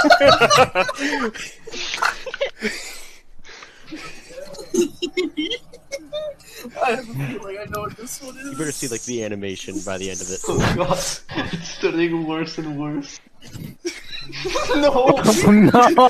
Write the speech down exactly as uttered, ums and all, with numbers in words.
I have a feeling I know what this one is. You better see like the animation by the end of it. Oh god, it's starting worse and worse. No! Oh no!